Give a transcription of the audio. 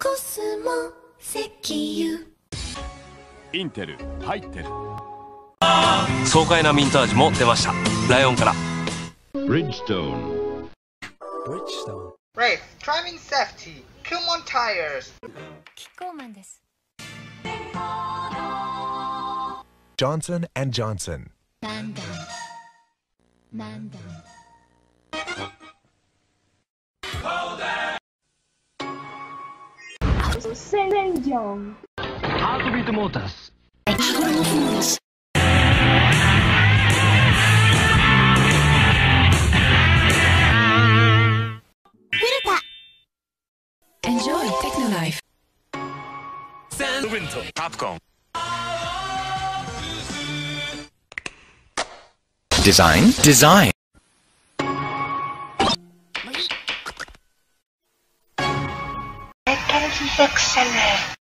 コスモ石油。 インテル入ってる。 爽快なミント味も出ました。ライオンから。 Bridgestone Rafe, driving safety, Kumon tires. キッコーマンです。 Johnson and Johnson. なんだなんだ。 Senjong. Heartbeat Motors。 Enjoy Technolife。 カプコン。 Design. Excellent.